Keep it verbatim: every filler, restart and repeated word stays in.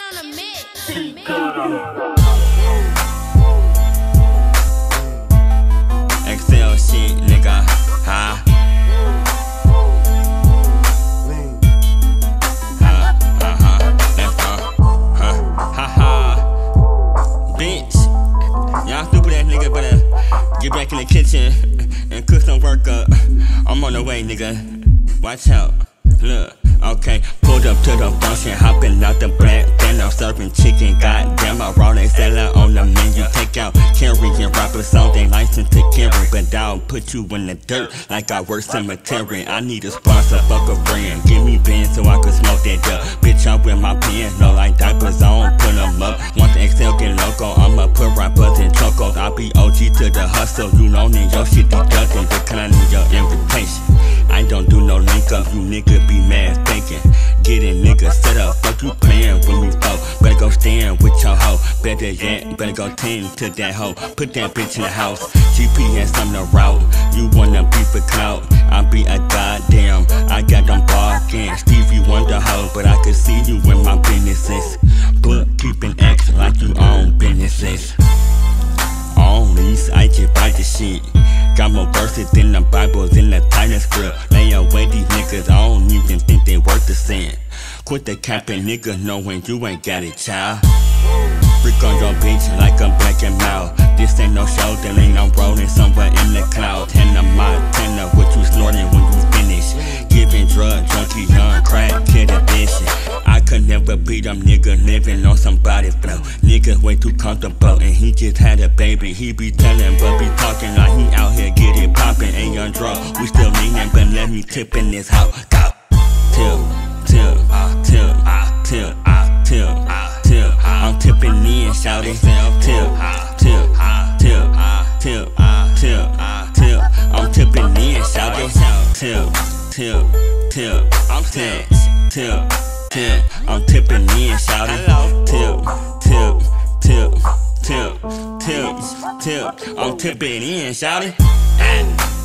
on the mix. X L shit, nigga. Ha. Ha, ha, ha. That's all. Ha, ha, ha. Bitch. Y'all stupid ass nigga better get back in the kitchen and cook some work up. I'm on the way, nigga. Watch out. Look. Okay, pulled up to the function, hopping out the black, then I'm serving chicken. Goddamn, I raw they sell it on the menu. Take out carry and rapper song, they license to carry, but I'll put you in the dirt like I work cemetery. I need a sponsor, fuck a friend. Give me bands so I can smoke that duck. Bitch, I'm with my pants, no like diapers, I don't put them up. Once the X L get loco, I'ma put rappers in chocos. I be O G to the hustle, you know need your shit deducted, declining your invitation. I don't do no link up, you nigga be mad thinking. Getting niggas set up, fuck you playing with me, folk. Better go stand with your hoe. Better yet, better go tend to that hoe. Put that bitch in the house. G P S on the route. You wanna be for clout? I be a goddamn. I got them barking. Stevie Wonder hoe, but I can see you in my businesses. Bookkeeping acts like you own businesses. On these, I just buy the shit. Got more verses than the Bibles in the Titan script. Lay away these niggas, I don't even think they worth the cent. Quit the capping, nigga, knowing you ain't got it, child. Freak on your bitch like I'm black and mild. This ain't no show, that ain't I'm rolling somewhere in the cloud. And I'm my tenor, what you snorting when you finish. Giving drug junkie, young crack, kid addiction. I could never be them nigga living on somebody's flow. Nigga way too comfortable and he just had a baby. He be telling but be talking like he out here get it poppin'. Ain't young drug, we still leanin', but let me tip in this house. Go. Tip, tip, tip, tip, tip, tip. I'm tipping in, shouting. Tip, tip, tip, tip, tip, tip, tip. I'm tipping in, shouting. Tip, tip, tip, I'm tip, tip. Tip, I'm tipping in, shouting. Tip, tip, tip, tip, tip, tip. I'm tipping in, shouting.